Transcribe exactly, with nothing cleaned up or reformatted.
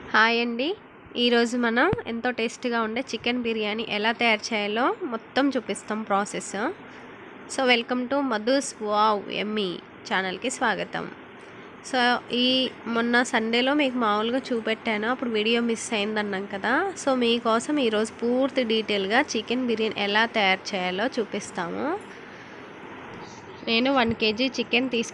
Hi అండి. ఈరోజు మనం ఎంతో టేస్టీగా ఉండే చికెన్ బిర్యానీ ఎలా తయారు చేయాలో మొత్తం చూపిస్తాం ప్రాసెస్. సో వెల్కమ్ టు మధుస్ వావ్ ఎమ్మీ ఛానల్కి స్వాగతం. సో ఈ మొన్న సండేలో మీకు మామూలుగా చూపెట్టాను, అప్పుడు వీడియో మిస్ అయిందన్నాం కదా. సో మీకోసం ఈరోజు పూర్తి డీటెయిల్గా చికెన్ బిర్యానీ ఎలా తయారు చేయాలో చూపిస్తాము. నేను వన్ కేజీ చికెన్ తీసుకు